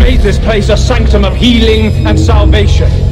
made this place a sanctum of healing and salvation.